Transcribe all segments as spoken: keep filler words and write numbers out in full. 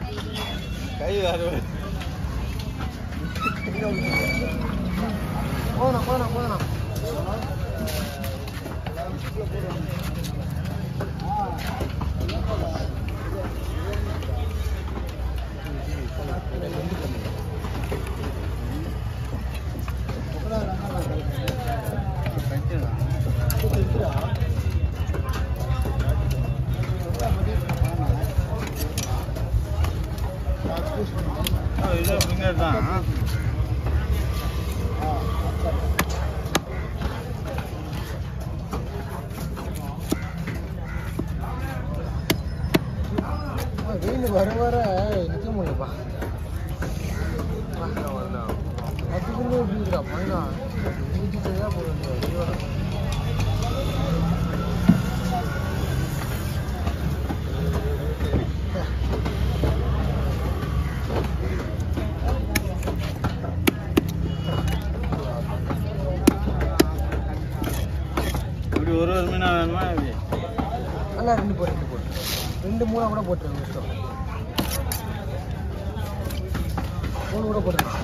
கை வேறு போகணும் போகணும் போகணும் இது பிங்கர் தான் வெயில் வர வர நிற்க முடியலப்பா அதுக்குள்ளே எப்படிங்கிறா பண்ணா வீட்டுக்கு தான் போக வேண்டிய இப்படி ஒரு ஒரு மீனா வேணுமா இப்படி நல்லா ரெண்டு போட்டு ரெண்டு போட்டு ரெண்டு மூணா கூட போட்டுருங்க இஷ்டம் மூணு கூட போட்டுருங்க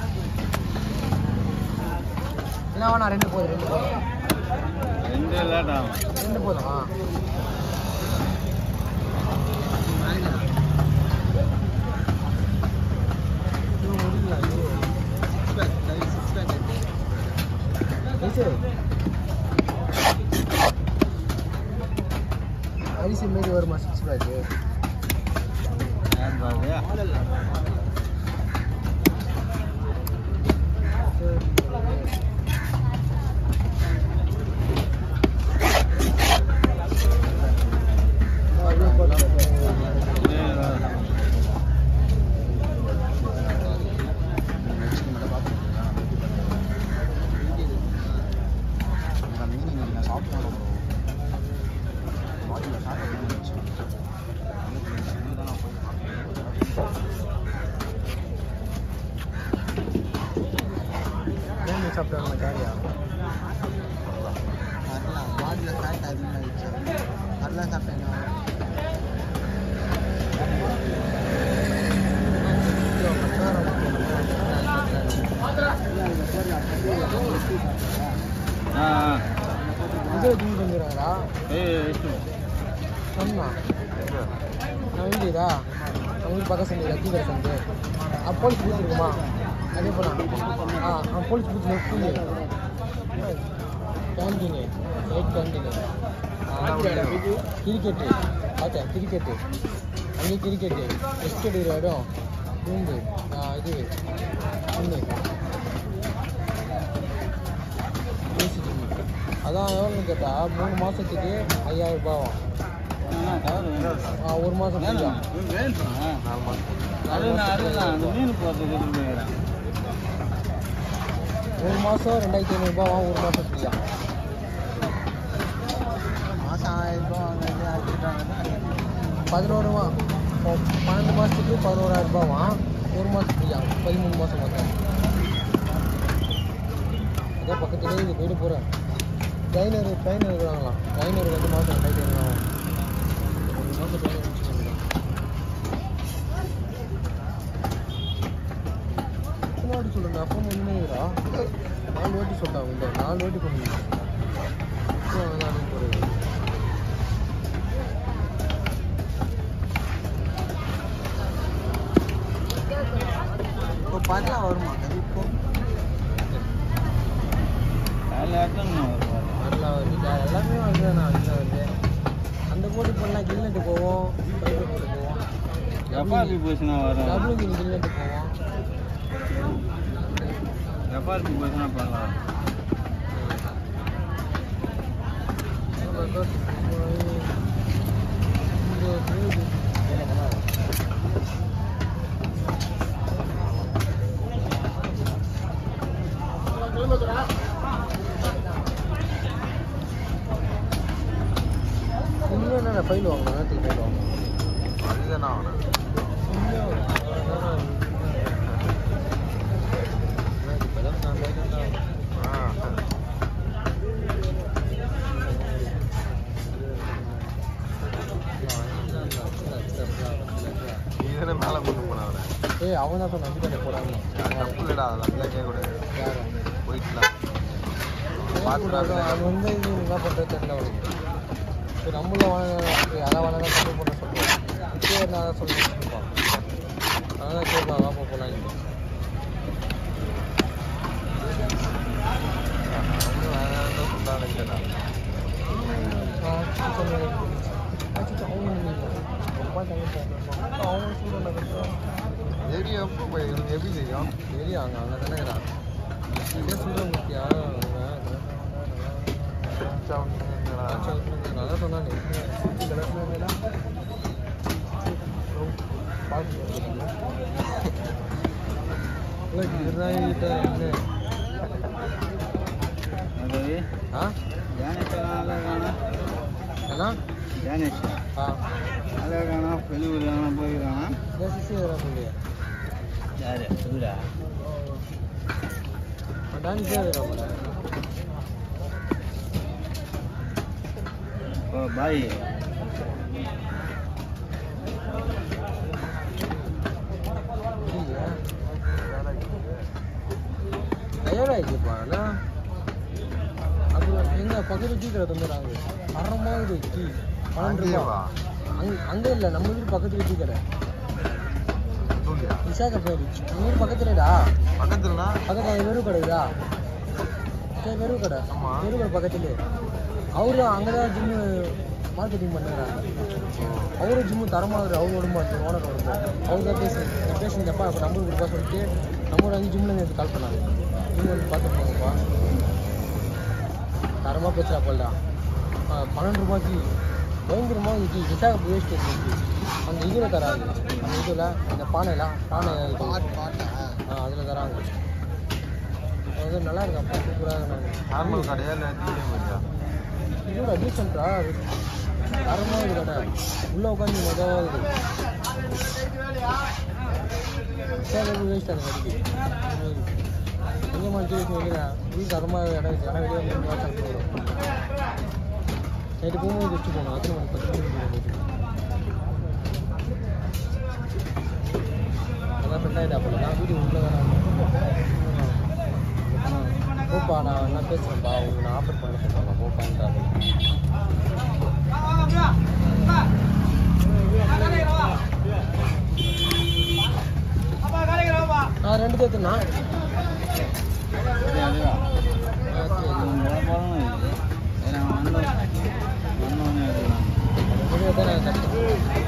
என்ன வேணா ரெண்டு போதும் ரெண்டு போதும் ரெண்டு லேட் ஆகும் ரெண்டு போதும் ஆ அரிசி மாரி வருமா சிக்ஸ் பேக்கு சாப்பிட்டாங்க காரியா வரலாம் பாட்டில் ஃபேட் அதிகமாக வச்சு வரலாம் சாப்பிட்டேங்க இது தூங்கிட்டு வந்துடுறாங்களா சொன்னா நான் வீடுதா அவங்க வீட்டு பக்கம் செஞ்சு லக்கி கடை செஞ்சு போலீஸ் பூத்து இருக்குமா அதே போல ஆ police booth next canteen night canteen cricket பார்த்தேன் கிரிக்கெட்டு அங்கே கிரிக்கெட்டு டெஸ்ட் எடுக்கிற இடம் பூண்டு இது பூண்டு அதான் எவ்வளோன்னு கேட்டால் மூணு மாதத்துக்கு ஐயாயிரம் ரூபாவும் ஒரு மாதம் ஒரு மாதம் ரெண்டாயிரத்தி ஐநூறுரூபாவும் ஒரு மாதம் ஃப்ரீயா மாதம் ஆயிரம் ரூபா பதினோரு ரூபா பன்னெண்டு மாதத்துக்கு பதினோராயிரம் ரூபாவான் ஒரு மாதம் ஃப்ரீயா பதிமூணு மாதம் பார்த்தேன் அதான் பக்கத்துலேயே இது போயிட்டு போகிறேன் ட்ரைனர் ட்ரைனர் இருக்கிறாங்களாம் ட்ரைனர் ரெண்டு மாதம் ரெண்டாயிரத்தி ஐநூறு ஒரு மாதம் ட்ரைனர் முடிச்சுட்டு வாட்டி சொல்கிறேன் அப்போ உண்மையா நாலு வாட்டி சொல்லிட்டாங்க இந்த நாலு வாட்டி பண்ணுங்க போகிறது இப்போ பார்க்கலாம் வருமா இப்போ நல்லா வருது எல்லாமே வந்து நான் அதில் வருது அந்த போட்டி பண்ணலாம் கில்நெட்டு போவோம் ப்ரைவேட் போட்டு போவோம் எஃப்ஆர்பி போச்சுன்னா வரும் டபுள் கில் கில்நெட்டு போவோம் எஃப்ஆர்பி போச்சுன்னா பண்ணலாம் என்னென்ன ஃபைல் வாங்கணும் நேரத்துக்கு ஃபைல் வாங்கணும் அதுதானே ஆகணும் ஆ தானே மேலே கொண்டு போனவரை ஏய் அவன் தான் நம்பி தானே போடாங்க தப்பு இல்லைடா அதெல்லாம் கேட்கக்கூடாது யாரு போயிட்டுலாம் பார்த்துட்டாங்க அது வந்து இது என்ன பண்ணுறது தெரியல அவனுக்கு இப்போ நம்மளும் வாங்க யாராவது வாங்க கம்மி பண்ண சொல்லுவோம் இப்பயே நான் சொல்லிட்டு இருப்பான் அதான் கேட்பா வாப்பா போகலாம் ஏரியா எப்படி தெரியும் ஏரியா அங்கே அங்கே தானே இருக்கிறான் இதே சொல்கிறேன் முக்கியா நல்லா சொன்னானே ஆ அண்ணா ஜானேஷ் ஆ அழகானா வெளியூர்லாம் போயிருக்கானா சிசி எதிராக சொல்லியா யாரு சொல்லுடா டான்ஸ் எதிராக ஓ பாய் தயாராகிடுப்பா அண்ணா அப்புறம் எங்க பக்கத்து டீ கடை தந்துடுறாங்க அறமாவது டீ பன்னெண்டு ரூபா அங்கே அங்கே இல்லை நம்ம வீடு பக்கத்துல டீ கடை விசாக பேரு நம்ம வீடு பக்கத்துலடா பக்கத்துலனா பக்கத்துல வெறும் கடைதா சரி வெறும் கடை வெறும் கடை பக்கத்துலேயே அவரும் அங்கே தான் ஜிம்மு மார்க்கெட்டிங் பண்ணுறாங்க அவரும் ஜிம்மு தரமாக அவரோட மாட்டேன் ஓனர் வருது அவர் தான் பேச பேசுங்க அப்பா இப்போ நம்பர் கொடுப்பா சொல்லிட்டு நம்பர் வாங்கி ஜிம்மில் எனக்கு கால் பண்ணாங்க ஜிம் வந்து பார்த்து போங்கப்பா தரமாக பேசுகிறா போல்டா பன்னெண்டு ரூபாய்க்கு பயங்கரமாக இருக்கு விசாக வேஸ்ட் இருக்கு அந்த இதில் தராங்க அந்த இதில் அந்த பானைலாம் பானை ஆ அதில் தராங்க அது வந்து நல்லா இருக்கா சூப்பராக நாங்கள் நார்மல் கடையா இல்லை இதோட டீசென்ட்ரா தரமாக இது கடை உள்ளே உட்காந்து மொதல் இது வேஸ்ட் அந்த கடைக்கு எங்கே மாதிரி வெளியில் வீடு தரமாக இடம் இடம் வெளியே வந்து சாப்பிட்டு வரும் நைட்டு போகும்போது வச்சு போகணும் அத்தனை மணி பத்து மணிக்கு அதான் ஃப்ரெண்ட் ஆகிட்டா போல நான் வீடு உள்ளே தானே போப்பா நான் என்ன பேசுகிறேன்ப்பா உங்களுக்கு நான் ஆஃபர் பண்ண சொல்கிறேன் போப்பான்றா நான் ரெண்டு பேர்த்துண்ணா தானே